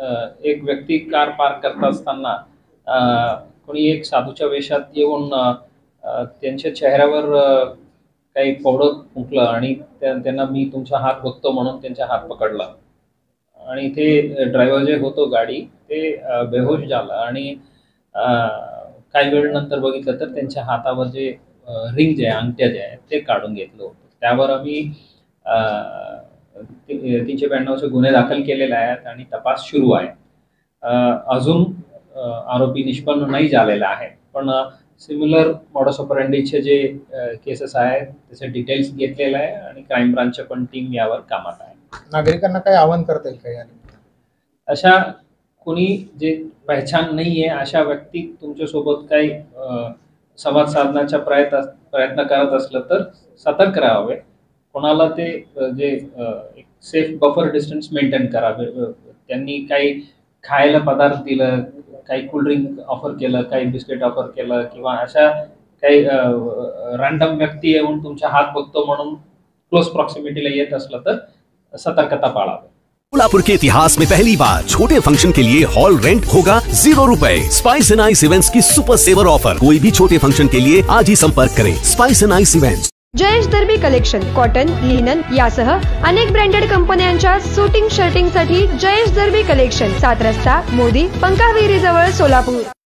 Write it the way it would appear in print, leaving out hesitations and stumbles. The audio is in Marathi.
एक व्यक्ती कार पार्क करत असताना कोणी एक साधूच्या वेशात येऊन त्यांच्या चेहऱ्यावर काही पावडर फुंकलं आणि त्यांना मी तुमचा हात बघतो म्हणून त्यांचा हात पकडला आणि ते ड्रायव्हर जे होतो गाडी ते बेहोश झाला आणि काही वेळानंतर बघितलं तर त्यांच्या हातावर जे रिंग जे आहे, अंगठ्या जे आहे ते काढून घेतलं होतं. त्यावर आम्ही 392चे गुन्हे दाखल केलेले आहेत आणि तपास सुरू आहे. अजून आरोपी निष्पन्न नाही झालेला आहे, पण सिमिलर मॉडस ऑपरेंडीचे जे केसेस आहेत त्याचे डिटेल्स घेतलेले आहे आणि क्राईम ब्रांचच्या पण टीम यावर कामात आहे. नागरिकांना काय आवाहन करता येईल काय? अशा कोणी जे पहचान नाही आहे अशा व्यक्ती तुमच्यासोबत काही संवाद साधण्याचा प्रयत्न करत असलं तर सतर्क राहावे. कोणाला ते जे एक सेफ बफर डिस्टन्स मेंटेन करावे. त्यांनी काही खायला पदार्थ दिलं, काही कोल्ड्रिंक ऑफर केलं, काही बिस्किट ऑफर केलं किंवा अशा काही रॅन्डम व्यक्ती येऊन तुमचा हात बघतो म्हणून क्लोज प्रॉक्सिमिटीला येत असलं तर सतर्कता पाळावी. कोल्हापुर के इतिहास में पहली बार छोटे फंक्शन के लिए हॉल रेंट होगा ₹0। स्पाइस एंड आइस इवेंट्स की सुपर सेवर ऑफर। कोई भी छोटे फंक्शन के लिए आज ही संपर्क करें। Spice and ice events. Jayesh Derby collection cotton, linen यासह अनेक ब्रँडेड कंपन्यांच्या शूटिंग शर्टिंग साठी जयेश दर्बी कलेक्शन, 7 रस्ता मोदी पंकाविहिरी जवळ सोलापूर।